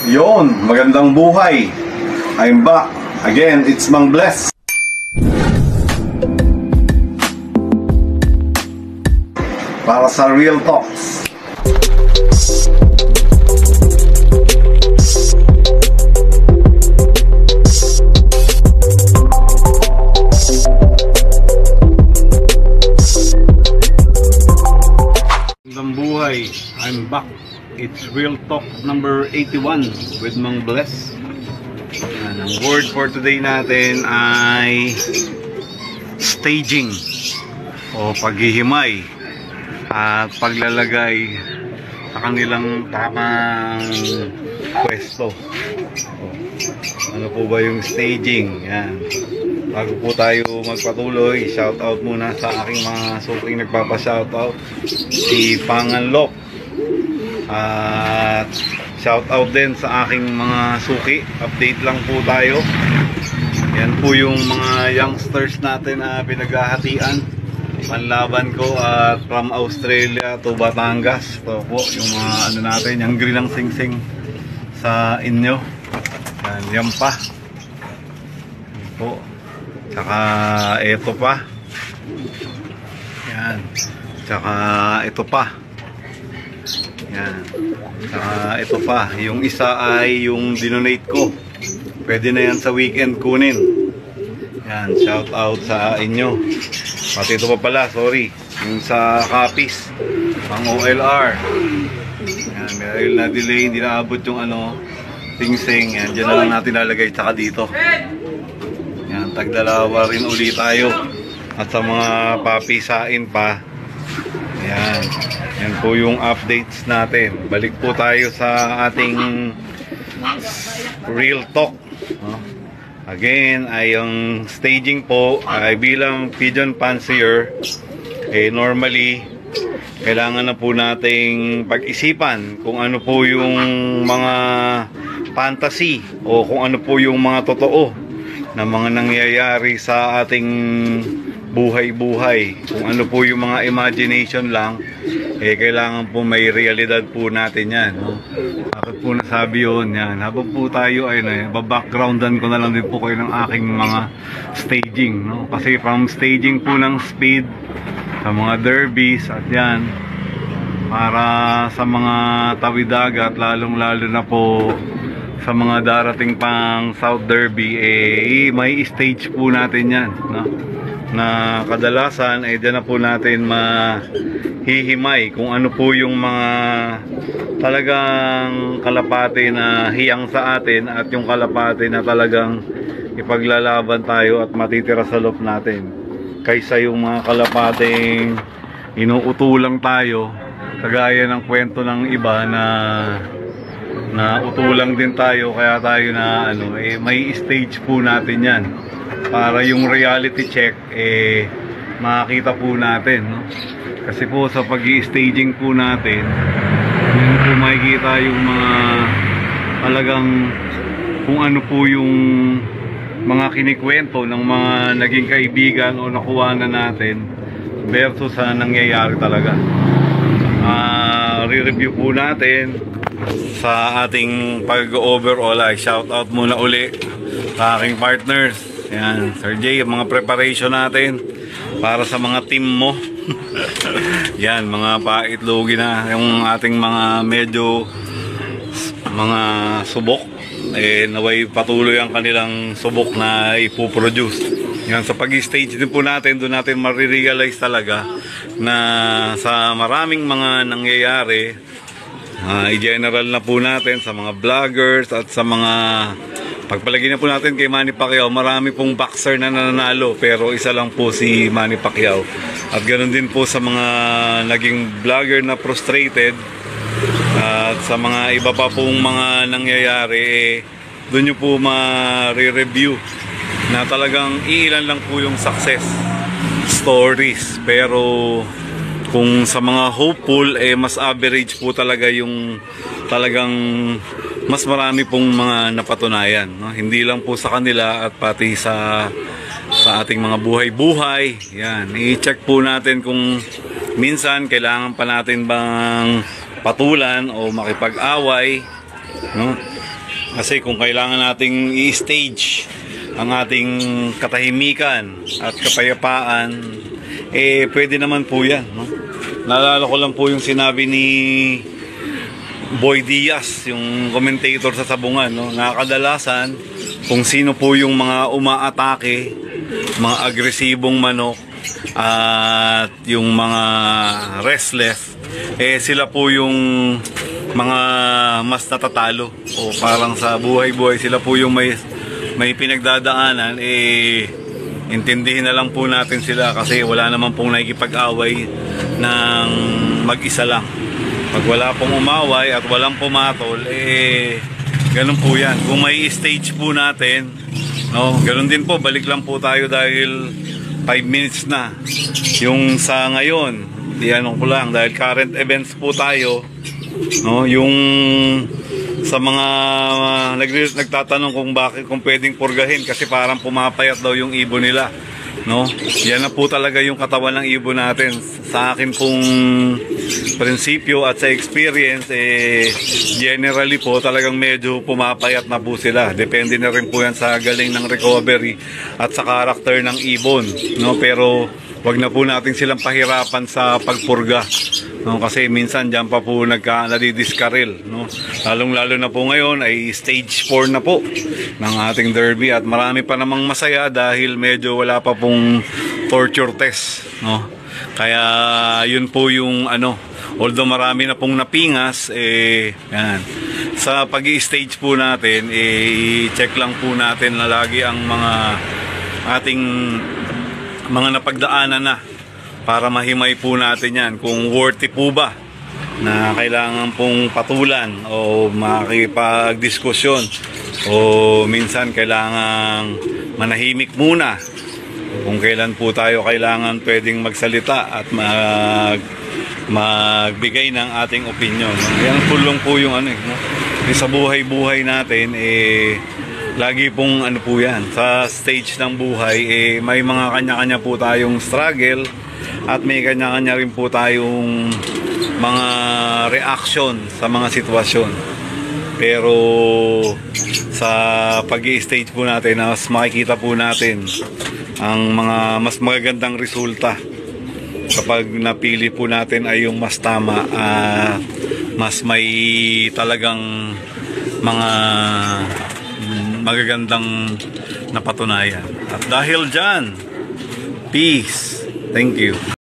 Yon, magandang buhay. I'm back. Again, it's Mang Bless. Para sa Real Talks. Magandang buhay. I'm back. It's Real Talk number 81 with Mang Bless. Yan, ang word for today natin ay staging o paghihimay at paglalagay sa kanilang tamang pwesto. Ano po ba yung staging? Yan. Bago po tayo magpatuloy, shoutout muna sa aking mga suking nagpapa-shoutout, si Panganlok. At shoutout din sa aking mga suki. Update lang po tayo. Yan po yung mga youngsters natin na pinaghahatian. Panlaban ko at from Australia to Batangas. Ito po yung mga ano natin, yung grilang sing-sing sa inyo. Yan pa. Yan po. Tsaka ito pa. Yan. Tsaka ito pa. Yan. Tsaka ito pa. Yung isa ay yung dinonate ko. Pwede na yan sa weekend kunin. Yan. Shout out sa inyo. Pati ito pa pala. Sorry. Yung sa copies. Pang OLR. Yan. Dahil na delay. Hindi naabot yung ano. Sing-sing. Yan. Diyan na lang natin lalagay. Tsaka dito. Yan. Tagdalawa rin ulit tayo. At sa mga papisain pa. Yan. Yan po yung updates natin. Balik po tayo sa ating Real Talk. Again, ay yung staging po ay bilang pigeon fancier, normally kailangan na po nating pag-isipan kung ano po yung mga fantasy o kung ano po yung mga totoo na mga nangyayari sa ating buhay-buhay. Kung ano po yung mga imagination lang, kailangan po may realidad po natin yan. Bakit po nasabi yun? Yan. Habang po tayo ay babackgroundan ko na lang din po kayo ng aking mga staging. No? Kasi from staging po ng speed sa mga derbies at yan, para sa mga tawid-dagat, lalong-lalo na po sa mga darating pang South Derby, may stage po natin yan. No? Na kadalasan ay dyan na po natin mahihimay kung ano po yung mga talagang kalapate na hiyang sa atin at yung kalapate na talagang ipaglalaban tayo at matitira sa loob natin, kaysa yung mga kalapating inuutulang tayo kagaya ng kwento ng iba na utulang din tayo, kaya tayo na may stage po natin yan para yung reality check makikita po natin, no? Kasi po sa pag-i-staging po natin, yun po makikita yung mga talagang kung ano po yung mga kinikwento ng mga naging kaibigan o nakuha na natin versus sa nangyayari talaga. Re-review po natin sa ating pag-overall. Shout out muna uli sa aking partners. Yan, Sir Jay, mga preparation natin para sa mga team mo. Yan, mga paitlogi na yung ating mga medyo mga subok. Naway patuloy ang kanilang subok na ipoproduce. Yan, sa pag-stage din po natin, doon natin marirealize talaga na sa maraming mga nangyayari, i-general na po natin sa mga vloggers at sa mga pagpalagay na po natin kay Manny Pacquiao, marami pong boxer na nananalo pero isa lang po si Manny Pacquiao. At ganoon din po sa mga naging vlogger na frustrated at sa mga iba pa pong mga nangyayari, doon nyo po ma-review na talagang iilan lang po yung success stories. Pero kung sa mga hopeful, mas average po talaga yung talagang mas marami pong mga napatunayan, no? Hindi lang po sa kanila at pati sa ating mga buhay-buhay. Yan, i-check po natin kung minsan kailangan pa natin bang patulan o makipag-away, no? Kasi kung kailangan nating i-stage ang ating katahimikan at kapayapaan, pwede naman po yan, no? Naalala ko lang po yung sinabi ni Boy Diaz, yung commentator sa Sabungan, no? Nakakadalasan kung sino po yung mga umaatake, mga agresibong manok, at yung mga restless, sila po yung mga mas natatalo, o parang sa buhay-buhay sila po yung may pinagdadaanan. Intindihin na lang po natin sila kasi wala naman pong nakikipag-away ng mag-isa lang. Pag wala pong umaway at walang pumatol, ganun po yan. Kung may stage po natin, no, ganun din po, balik lang po tayo dahil 5 minutes na. Yung sa ngayon, diyan ko lang, dahil current events po tayo, no, yung sa mga nagtatanong kung pwedeng purgahin kasi parang pumapayat daw yung ibon nila, no? Yan na po talaga yung katawan ng ibon natin. Sa akin pong prinsipyo at sa experience, generally po talagang medyo pumapayat na po sila. Depende na rin po yan sa galing ng recovery at sa karakter ng ibon, no? Pero wag na po natin silang pahirapan sa pagpurga, no? Kasi minsan dyan pa po nadidiskaril, no? Lalong-lalo na po ngayon ay stage 4 na po ng ating derby at marami pa namang masaya dahil medyo wala pa pong torture test, no? Kaya yun po yung although marami na pong napingas, yan. Sa pag-i-stage po natin, i-check lang po natin na lagi ang mga ating mga napagdaanan na para mahimay po natin yan kung worthy po ba na kailangan pong patulan o makipagdiskusyon o minsan kailangan manahimik muna, kung kailan po tayo kailangan pwedeng magsalita at magbigay ng ating opinion. Yan pulong po yung no? Sa buhay-buhay natin, lagi pong po yan, sa stage ng buhay, may mga kanya-kanya po tayong struggle at may kanya-kanya rin po tayong mga reaction sa mga sitwasyon. Pero sa pag-i-stage po natin, mas makikita po natin ang mga mas magagandang resulta kapag napili po natin ay yung mas tama, mas may talagang mga magagandang napatunayan. At dahil dyan, peace. Thank you.